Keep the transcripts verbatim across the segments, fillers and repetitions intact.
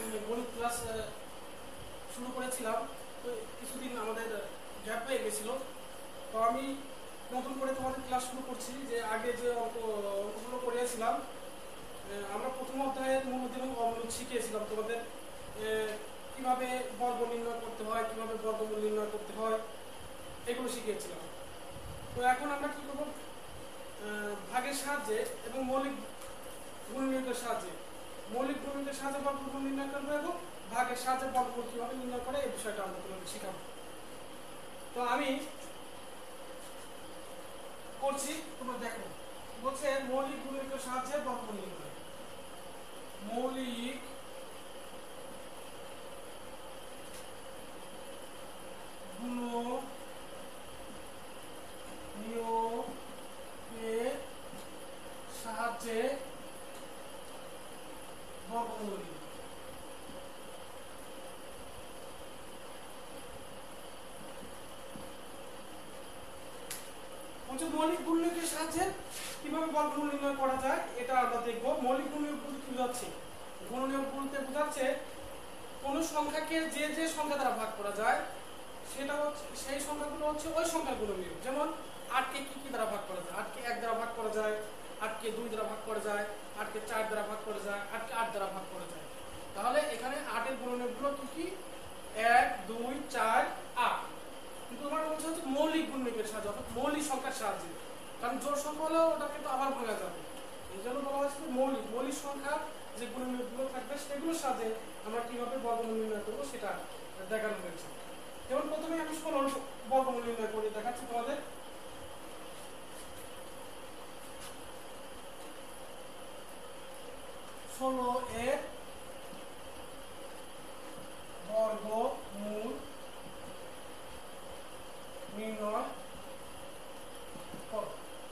গণিত ক্লাস শুরু করেছিলাম, তো কিছুদিন আমাদের গ্যাপ হয়ে গেছিল। তো আমি নতুন করে তোমাদের ক্লাস শুরু করছি। যে আগে যে অঙ্ক অঙ্কগুলো করিয়েছিলাম, আমরা প্রথম অধ্যায়ের মূলদ এবং অমূলদ শিখিয়েছিলাম তোমাদের কিভাবে বর্গ নির্ণয় করতে হয়, কিভাবে বর্গমূল নির্ণয় করতে হয়, এগুলো শিখিয়েছিলাম। তো এখন আমরা কি করব, ভাগের সাহায্যে এবং মৌলিক গুণনীয়কের সাহায্যে মৌলিক গুণনীয়কের সাহায্যে বর্গমূল নির্ণয় করবো এবং ভাগের সাহায্যে বর্গমূল কিভাবে নির্ণয় করে এই বিষয়টা আমরা তোমাদের শিখাবো। তো আমি করছি, তোমরা দেখো। বলছে মৌলিক গুণনীয়কের সাহায্যে বর্গমূল নির্ণয়। মৌলিক গুণনীয়কের সাহায্যে বর্গমূল নির্ণয়। মৌলিক গুণনীয়কের সাহায্যে কিভাবে বর্গমূল নির্ণয় করা যায় এটা আমরা দেখব। মৌলিক গুণনীয়ক বলতে কি বোঝাচ্ছে? গুণনীয়ক বলতে বোঝাচ্ছে কোন সংখ্যাকে যে যে সংখ্যা দ্বারা ভাগ করা যায় সেটা হচ্ছে সেই সংখ্যাগুলো হচ্ছে ওই সংখ্যার গুণনীয়ক। যেমন আটকে কি কি দ্বারা ভাগ করা যায়? আটকে এক দ্বারা ভাগ করা যায়, আটকে দুই দ্বারা ভাগ করা যায়, আটকে চার দ্বারা ভাগ করা যায়, আটকে আট দ্বারা ভাগ করা যায়। তাহলে এখানে আটের গুণনীয়কগুলো কি কি? এক, দুই, চার, আট। কিন্তু আমার বলছে হচ্ছে মৌলিক গুণনীয়কের সাহায্যে, অর্থাৎ মৌলিক সংখ্যার সাহায্যে। কারণ জোড় সংখ্যা হলেও ওটা কিন্তু আবার ভাঙা যাবে, এই জন্য বলা হচ্ছে মৌলিক মৌলিক সংখ্যা যে গুণনীয়কগুলো থাকবে সেগুলোর সাহায্যে আমরা কিভাবে বর্গমূল নির্ণয় করবো সেটা দেখানো হয়েছে। যেমন প্রথমে আমি ষোলোর বর্গমূল নির্ণয় করে দেখাচ্ছি তোমাদের। ষোলো এর বর্গমূল নির্ণয় করো।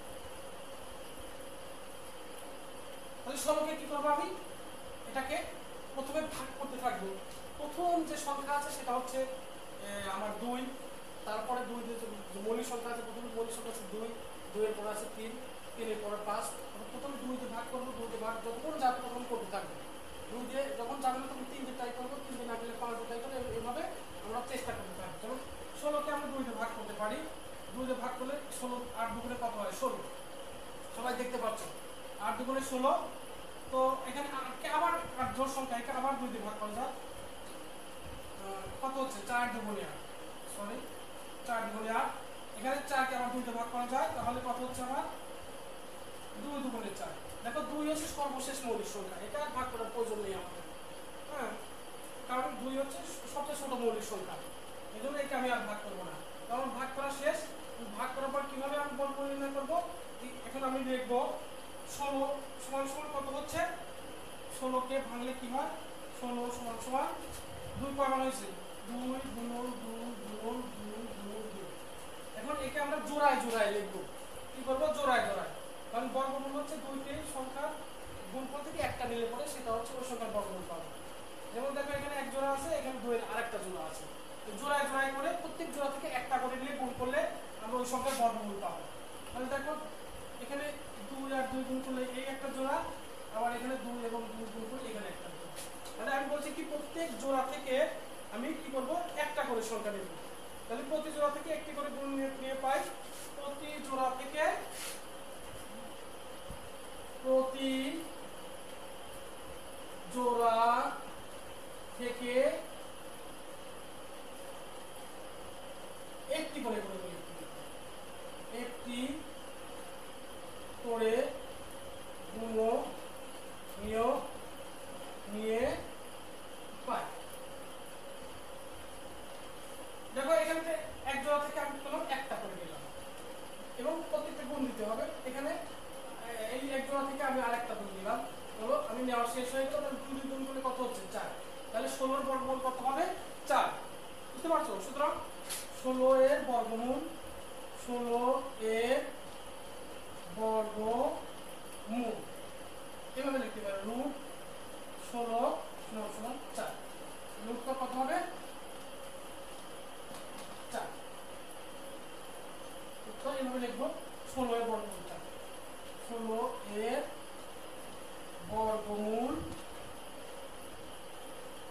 তাহলে ষোলোকে কি করবো? আমি এটাকে প্রথমে ভাগ করতে থাকবো। প্রথম যে সংখ্যা আছে সেটা হচ্ছে আমার দুই, তারপরে দুই যে মৌলিক সংখ্যা আছে, প্রথমে মৌলিক সংখ্যা আছে দুই, দুইয়ের পরে আছে তিন, তিনের পরে পাঁচ। প্রথমে দুই দিয়ে ভাগ করবো, দুই দিয়ে ভাগ যখন যাবে তখন করতে থাকবো। দুই দিয়ে যখন যাবে না তখন তিন দিয়ে ট্রাই করবো, তিন দিয়ে না গেলে পাঁচ দিয়ে ট্রাই করবো। এইভাবে আমরা চেষ্টা করতে থাকবো। যেমন ষোলোকে আমরা দুই দিয়ে ভাগ করতে পারি। দুই দিয়ে ভাগ করলে ষোলো, আট দুগুণে কত হয়? ষোলো। সবাই দেখতে পাচ্ছ, আট দুগুণে ষোলো। তো এখানে আটকে আবার আট জোড় সংখ্যা, একে আবার দুই দিয়ে ভাগ করা যায়। কত হচ্ছে? চার দুগুণে আট, সরি চার দুগুণে আট। এখানে চারকে আবার দুই দিয়ে ভাগ করা যায়, তাহলে কত হচ্ছে আমার? দুই দুগুণে চার। দেখো দুই হচ্ছে সর্বশেষ মৌলিক সংখ্যা, এটা ভাগ করার প্রয়োজন নেই আমাদের, হ্যাঁ, কারণ দুই হচ্ছে সবচেয়ে ছোট মৌলিক সংখ্যা, এই জন্য একে আমি আর ভাগ করবো না, কারণ ভাগ করা শেষ। ভাগ করার পর কিভাবে আমি বর্গমূল নির্ণয় করবো? এখন আমি লিখবো ষোলো সমান সমান কত হচ্ছে? ষোলোকে ভাঙলে কি হয়? ষোলো সমান সমান দুই কয়বার হয়েছে? দুই গুণন দুই গুণন দুই গুণন দুই। এখন একে আমরা জোড়ায় জোড়ায় লিখবো। কি করবো? জোড়ায় জোড়ায়। কারণ বর্গমূল হচ্ছে দুইটি সংখ্যার গুণফল থেকে একটা নিলে পরে সেটা হচ্ছে ওই সংখ্যার বর্গমূল পাবো। যেমন দেখো এখানে এক জোড়া আছে, এখানে দুইয়ের আরেকটা জোড়া আছে। জোড়ায় জোড়ায় করে প্রত্যেক জোড়া থেকে একটা করে নিয়ে গুণ করলে আমরা ওই সংখ্যার বর্গমূল পাবো। তাহলে দেখো এখানে দুই আর দুই গুণ করলে এই একটা জোড়া, আবার এখানে দুই এবং দুই গুণ করলে এখানে একটা জোড়া। তাহলে আমি বলছি কি প্রত্যেক জোড়া থেকে আমি কি করব? একটা করে সংখ্যা নেব। তাহলে প্রতি জোড়া থেকে একটি করে গুণ নিয়ে পাই। প্রতি জোড়া থেকে প্রতি জোড়া থেকে একটি করে একটি করে গুণনীয়ক নিয়ে পাই। দেখো এখানে এক জোড়া থেকে আমি পেলাম একটা করে নিলাম এবং প্রত্যেকটা গুণ দিতে হবে। এখানে এই এক জোড়া থেকে আমি আরেকটা গুণ নিলাম, হলো আমি নেওয়া শেষ হয়ে গেল। তাহলে দুই গুণ করলে কত হচ্ছে? চার। তাহলে ষোলোর বর্গমূল কত হবে? চার। বুঝতে পারছো? সুতরাং ষোলো এর বর্গমূল ষোলো এর বর্গমূল এভাবে লিখতে পারি, রুট ষোলো সমান সমান চার। রুটটা কত হবে? চার। উত্তর এভাবে লিখবো, ষোলো এর বর্গমূল চার। ষোলো এর বর্গমূল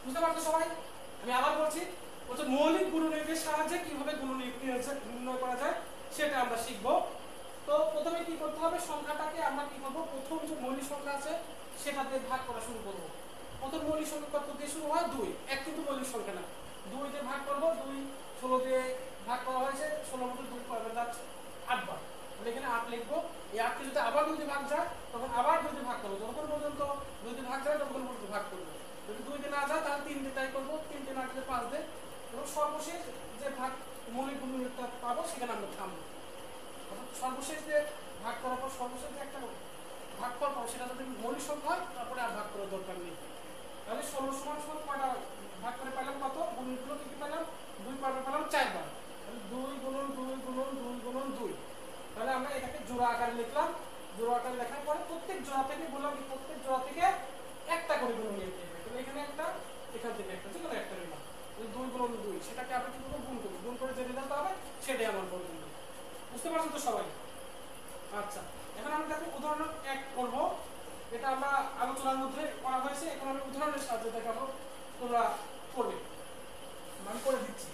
বুঝতে পারছো সবাই? আমি আবার বলছি, বলছে মৌলিক গুণনীয়কের সাহায্যে কিভাবে গুণনীয়ক নির্ণয় করা যায় সেটা আমরা শিখবো। তো প্রথমে কি করতে হবে, সংখ্যাটাকে আমরা কি করবো, প্রথম যে মৌলিক সংখ্যা আছে সেটাতে ভাগ করা শুরু করব। প্রথম মৌলিক সংখ্যা কত দিয়ে শুরু হয়? দুই। এক কিন্তু মৌলিক সংখ্যা না, দুই দিয়ে ভাগ করব। দুই ষোলো দিয়ে ভাগ করা হয়েছে, ষোলোর মধ্যে দুই কয়বার যাচ্ছে? আটবার। তাহলে এখানে আট লিখবো। এই আটকে যদি আবার দুই দিয়ে ভাগ যায় তখন আবার দুই দিয়ে ভাগ করবো, যতক্ষণ পর্যন্ত দুই দিয়ে ভাগ যায় ততক্ষণ পর্যন্ত ভাগ করবো। যদি দুই দিয়ে না যায় তাহলে তিন দিয়ে ট্রাই করবো, তিন দিয়ে না গেলে পাঁচ দিয়ে, এবং সর্বশেষ যে ভাগ মৌলিক গুণনীয়কটা পাবো সেখানে আমরা থামবো। সর্বশেষ যে ভাগ করার পর সর্বশেষ যে একটা ভাগ করার পর সেটা যদি মৌলিক সংখ্যা হয় তারপরে আর ভাগ করার দরকার নেই। তাহলে ষোলো সমান সমান কয়টা ভাগ করে পেলাম? কত গুণগুলো কি কি পেলাম? দুই পারবে পেলাম চারবার। তাহলে দুই গুণন দুই গুণন দুই গুণন দুই। তাহলে আমরা এটাকে জোড়া আকারে লিখলাম। জোড়া আকারে লেখার পরে প্রত্যেক জোড়া থেকে বললাম কি প্রত্যেক জোড়া থেকে একটা করে গুণন নিয়ে নেবে। তাহলে এখানে একটা, এখান থেকে একটা, যেকোনো একটা নিলাম। দুই গুণন দুই, সেটাকে আমরা কি করবো? গুণ করবো। গুণ করে যে রেজাল্ট হবে সেটাই আমার বলবো। বুঝতে পারছো তো সবাই? আচ্ছা, এখন আমরা দেখো উদাহরণ এক করবো। এটা আমরা আলোচনার মধ্যে করা হয়েছে, এখন আমি উদাহরণের সাহায্যে দেখাবো, তোমরা করবে। আমি করে দিচ্ছি।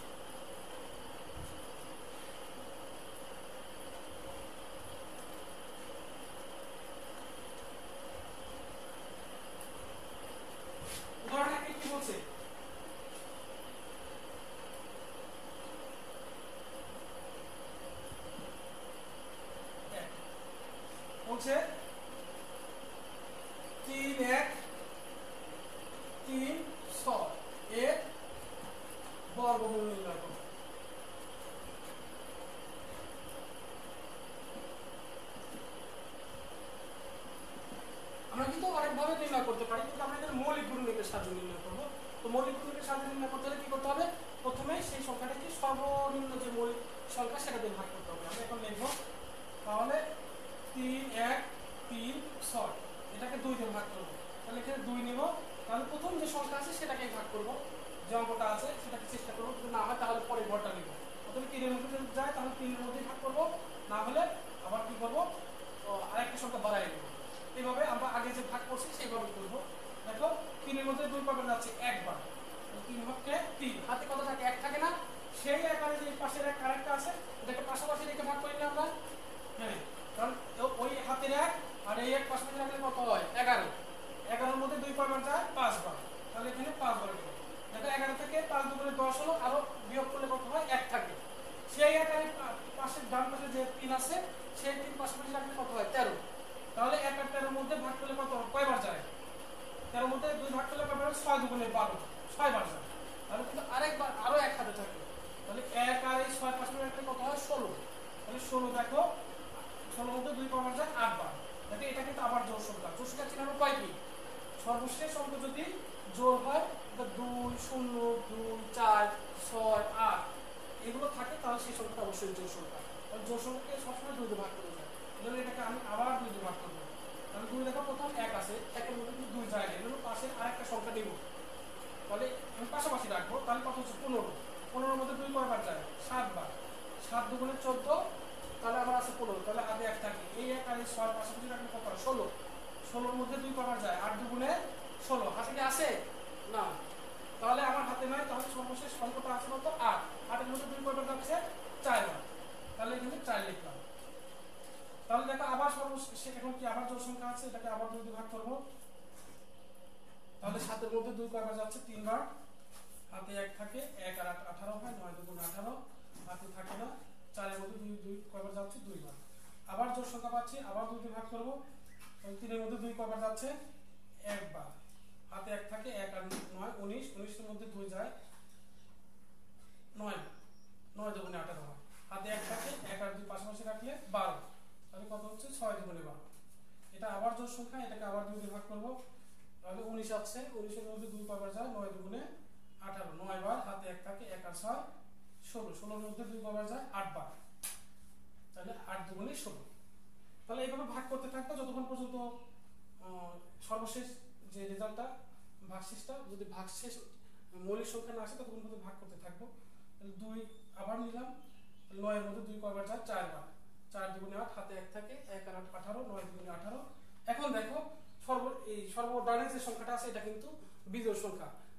উদাহরণ এক কি বলছে? বলছে তিন এক তিন ছয় এর বর্গমূল নির্ণয় করো। আমরা কিন্তু অনেকভাবে নির্ণয় করতে পারি, কিন্তু আমরা এখানে মৌলিক গুণনীয়কের সাহায্যে নির্ণয় করবো। তো মৌলিক গুণনীয়কের সাহায্যে নির্ণয় করতে হলে কি করতে হবে? প্রথমে সেই সংখ্যাটাকে সর্বনিম্ন যে মৌলিক সংখ্যা সেটা দিয়ে ভাগ করতে হবে। আমরা এখন লিখবো তাহলে তিন এক তিন ছয়, এটাকে দুই দিয়ে ভাগ করবো। তাহলে এখানে দুই নিব। তাহলে প্রথম যে সংখ্যা আছে সেটাকে ভাগ করবো, যে অঙ্কটা আছে সেটাকে চেষ্টা করবো। যদি না হয় তাহলে পরের ঘরটা নিব। প্রথমে তিনের মধ্যে যদি যায় তাহলে তিনের মধ্যে ভাগ করবো, না হলে আবার কি করবো, আরেকটা সংখ্যা বাড়াই নেবো। এইভাবে আমরা আগে যে ভাগ করছি সেইভাবে করবো। দেখো তিনের মধ্যে দুই কবার যাচ্ছে? একবার। তিন ভাগকে তিন, হাতে কত থাকে? এক থাকে না? সেই আকারে যে পাশের এক আরেকটা আছে এটাকে পাশাপাশি রেখে ভাগ করি না আমরা? হ্যাঁ, কারণ ওই হাতের এক আর এই এক পাশাপাশি রাখলে কত হয়? এগারো। এগারোর মধ্যে দুই কবার যায়? পাঁচবার। তাহলে এখানে পাঁচবার হবে। দেখো এগারো থেকে পাঁচ দুগুণে দশ হলো, আরো বিয়োগ করলে কত হয়? এক থাকে। সেই আকারে পাশের ডান পাশে যে তিন আছে সেই তিন পাশাপাশি রাখলে কত হয়? তেরো। তাহলে এক আর তেরোর মধ্যে ভাগ করলে কত কয়বার যায়? তেরোর মধ্যে দুই ভাগ করলে কয়বার? ছয় দুগুণে বারো, ছয়বার যায়। তাহলে কিন্তু আরেকবার আরো এক হাতে থাকে। তাহলে এক আর এই ছয় পাশে রাখলে কত হয়? ষোলো। তাহলে ষোলো দেখো ষোলোর মধ্যে দুই কয়বার যায়? আটবার। দেখো এটা কিন্তু আবার জোড় সংখ্যা। জোড় সংখ্যা চিনার উপায় কি? সর্বশেষ অঙ্ক যদি জোড় হয়, দুই শূন্য দুই চার ছয় আট এগুলো থাকে তাহলে সেই সংখ্যাটা অবশ্যই জোড় সংখ্যা। তাহলে জোড় সংখ্যাকে সবসময় দুই দিয়ে ভাগ করে যায়। তাহলে এটাকে আমি আবার দুই দিয়ে ভাগ করবো। তাহলে দুই দেখা প্রথম এক আছে, একের মধ্যে কিন্তু দুই যায় না, এগুলো পাশের আরেকটা সংখ্যা নেব। তাহলে আমি পাশাপাশি রাখবো। তাহলে কত হচ্ছে? পনেরো। পনেরোর মধ্যে দুই কয়বার যায়? সাতবার। সাত দুগুণে চোদ্দ, তাহলে আমার আছে পনেরো। তাহলে হাতে এক থাকে, এই এক আর এই ছয় পাশাপাশি রাখলে কত হয়? ষোলো। ষোলোর মধ্যে দুই কয়বার যায়? আট দুগুণে ষোলো। হাতে কি আছে? না, তাহলে আমার হাতে নয়। তাহলে সর্বশেষ সংখ্যাটা আছে কত? আট। আটের মধ্যে দুই কয়বার যাচ্ছে? চারবার। তাহলে কিন্তু চার লিখলাম। তাহলে দেখো আবার সর্বশেষ এখন কি আবার জোড় সংখ্যা আছে, এটাকে আবার দুই দিয়ে ভাগ করবো। তাহলে সাতের মধ্যে দুই কয়বার যাচ্ছে? তিনবার। হাতে এক থাকে, এক আর আট আঠারো হয়, নয় দুগুণ আঠারো। হাতে থাকে না। চারের মধ্যে দুই দুই কয়বার যাচ্ছে? দুইবার। আবার জোড় সংখ্যা পাচ্ছি, আবার দুই দিয়ে ভাগ করবো। তিনের মধ্যে দুই কয়বার যাচ্ছে? একবার। হাতে এক থাকে, এক আর নয় উনিশ। উনিশের মধ্যে দুই যায় নয়, নয় দুগুণে আঠারো হয়। হাতে এক থাকে, এক আর দুই পাশাপাশি রাখলে বারো। তাহলে কত হচ্ছে? ছয় দুগুণে বারো। এটা আবার জোড় সংখ্যা, এটাকে আবার দুই দিয়ে ভাগ করবো। তাহলে উনিশ আছে, উনিশের মধ্যে দুই কয়বার যায়? নয় দুগুণে আঠারো, নয় বার। হাতে এক থাকে, এক আর ছয় ষোলো। ষোলোর মধ্যে দুই কয়বার যায়? আট বার। তাহলে আট দুগুণে ষোলো। তাহলে এইভাবে ভাগ করতে থাকবো যতক্ষণ পর্যন্ত সর্বশেষ যে রেজাল্টটা ভাগশেষটা যদি ভাগশেষ মৌলিক সংখ্যা না আসে ততক্ষণ পর্যন্ত ভাগ করতে থাকবো। তাহলে দুই আবার নিলাম। নয়ের মধ্যে দুই কয়বার যায়? চারবার। চার দুগুণে আট, হাতে এক থাকে, এক আর আট আঠারো, নয় দুগুণে আঠারো। এখন দেখো সর্ব এই সর্বডানের যে সংখ্যাটা আছে এটা কিন্তু বিজোড় সংখ্যা।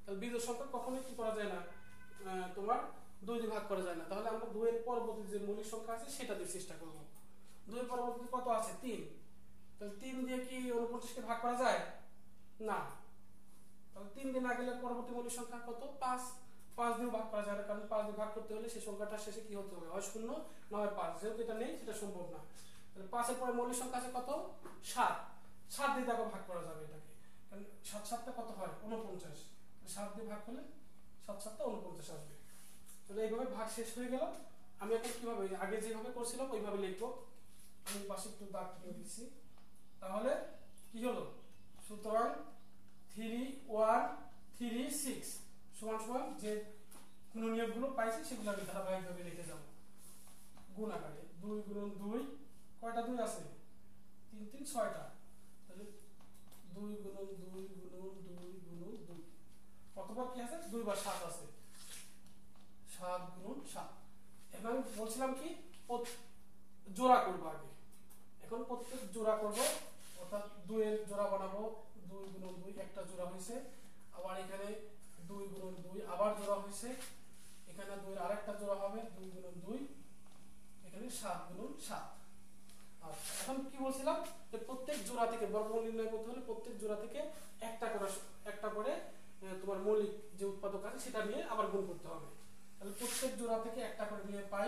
তাহলে বিজোড় সংখ্যা কখনোই কি করা যায় না, তোমার দুই দিয়ে ভাগ করা যায় না। তাহলে আমরা দুই এর পরবর্তী যে মৌলিক সংখ্যা আছে সেটা দিয়ে চেষ্টা করব। দুই এর পরবর্তী কত আছে, তিন। তাহলে তিন দিয়ে কি উনপঞ্চাশ কে ভাগ করা যায় না। তাহলে তিন দিয়ে না গেলে পরবর্তী মৌলিক সংখ্যা কত, পাঁচ। পাঁচ দিয়ে ভাগ করা যায় না, কারণ পাঁচ দিয়ে ভাগ করতে হলে সেই সংখ্যাটা শেষে কি হতে হবে, হয় শূন্য না হয় পাঁচ। যেহেতু এটা নেই সেটা সম্ভব না। তাহলে পাঁচের পরে মৌলিক সংখ্যা আছে কত, সাত। সাত দিয়ে দেখো ভাগ করা যাবে এটাকে, কারণ সাত সাতটা কত হয়, উনপঞ্চাশ। সাত দিয়ে ভাগ করলে সাত সাতটা উনপঞ্চাশ আসবে। তাহলে এইভাবে ভাগ শেষ হয়ে গেল। আমি এখন কিভাবে, আগে যেভাবে করছিলাম ওইভাবে লিখবো। আমি পাশে একটু দাগ টেনে দিচ্ছি। তাহলে কি হলো, সুতরাং থ্রি ওয়ান থ্রি সিক্স সমান সমান যে গুণনীয়কগুলো পাইছি সেগুলো আমি ধারাবাহিকভাবে লিখে যাব গুণ আকারে। দুই গুণন দুই, কয়টা দুই আছে, তিন তিন ছয়টা। তাহলে দুই গুণন দুই গুণন দুই গুণন দুই, কতবার কি আছে, দুইবার সাত আছে, সাত গুণন সাত। এখন আমি বলছিলাম কি জোড়া করবো আগে, এখন প্রত্যেক জোড়া করব, অর্থাৎ দুই এর জোড়া বানাবো। দুই গুণন দুই, একটা জোড়া হয়েছে। আবার এখানে দুই গুণন দুই আবার জোড়া হয়েছে, এখানে দুই এর আরেকটা জোড়া হবে, দুই গুণন দুই, এখানে সাত গুণন সাত। আচ্ছা, এখন কি বলছিলাম যে প্রত্যেক জোড়া থেকে বর্গমূল নির্ণয় করতে হলে প্রত্যেক জোড়া থেকে একটা করে একটা করে তোমার মৌলিক যে উৎপাদক আছে সেটা নিয়ে আবার গুণ করতে হবে। তাহলে প্রত্যেক জোড়া থেকে একটা করে নিয়ে পাই,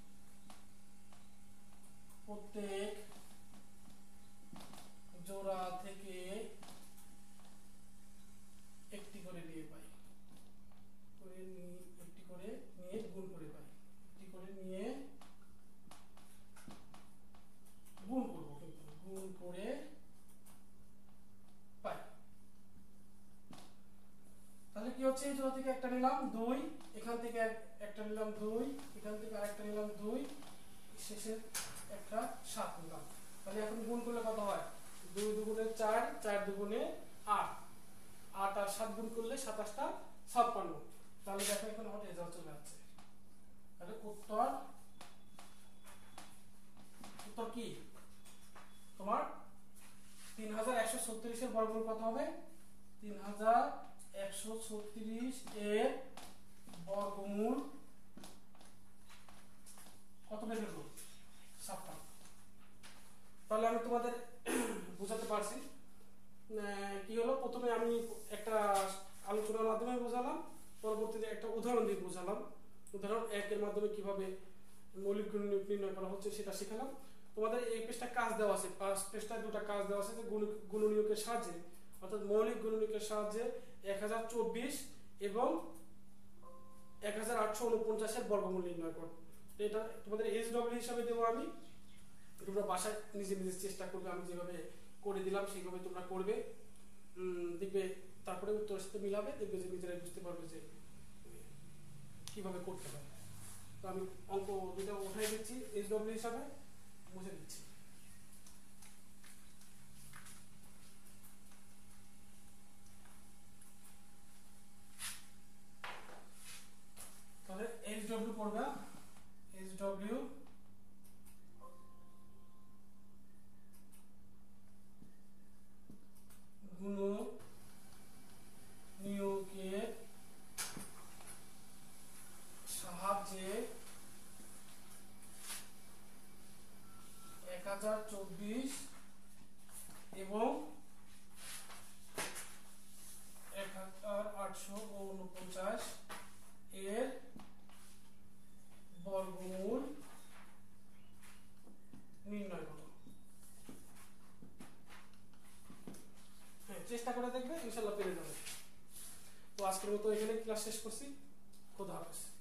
প্রত্যেক জোড়া থেকে একটি করে নিয়ে পাই, করে একটি করে নিয়ে গুণ করে পাই, একটি করে নিয়ে গুণ করব, কিন্তু গুণ করে পাই। তাহলে কি হচ্ছে, এই জোড়া থেকে একটা নিলাম দুই, এখান থেকে একটা নিলাম দুই, এখান থেকে আরেকটা নিলাম দুই, শেষে একটা সাত নিলাম। তাহলে এখন গুণ করলে কত হয়, দুই দুগুণে চার, চার দুগুণে আট, আট আর সাত গুণ করলে সাতাশটা ছাপ্পান্ন। তাহলে দেখো এখন আমার রেজাল্ট চলে আসছে। তাহলে উত্তর উত্তর কি তোমার তিন হাজার একশো ছত্রিশের বর্গমূল কত হবে, তিন হাজার একশো ছত্রিশ এর বর্গমূল কত বের হলো, ছাপ্পান্ন। তাহলে আমি তোমাদের বোঝাতে পারছি কি হলো, প্রথমে আমি একটা আলোচনার মাধ্যমে বোঝালাম, পরবর্তীতে একটা উদাহরণ দিয়ে বোঝালাম। উদাহরণ একের মাধ্যমে কিভাবে মৌলিক গুণনীয়ক নির্ণয় করা হচ্ছে সেটা শেখালাম। তোমাদের এই পেজটা কাজ দেওয়া আছে, পাঁচ পেজটায় দুটা কাজ দেওয়া আছে যে গুণনীয়কের সাহায্যে, অর্থাৎ মৌলিক গুণনীয়কের সাহায্যে এক হাজার চব্বিশ এবং এক হাজার আটশো উনপঞ্চাশের বর্গমূল নির্ণয় করো। এটা তোমাদের এইচ ডব্লিউ হিসাবে দেবো আমি, তোমরা বাসায় নিজে নিজে চেষ্টা করবে, আমি যেভাবে করে দিলাম সেইভাবে তোমরা করবে, দেখবে তারপরে উত্তরের সাথে মিলাবে, দেখবে যে নিজেরাই বুঝতে পারবে যে কিভাবে করতে হবে। তো আমি অঙ্ক দুটো উঠাই দিচ্ছি, এইচ ডব্লিউ হিসাবে মুছে দিচ্ছি। তাহলে এইচ ডব্লিউ পড়বে, এইচ ডব্লিউ গুণনীয়কের সাহায্যে এক হাজার চব্বিশ এবং এক হাজার আটশো উনপঞ্চাশ এর বর্গমূল নির্ণয় করো। হ্যাঁ, চেষ্টা করে দেখবে, ইনশাল্লাহ পেরে যাবে। তো আজকের মতো এখানে ক্লাস শেষ করছি। খোদা হাফেজ।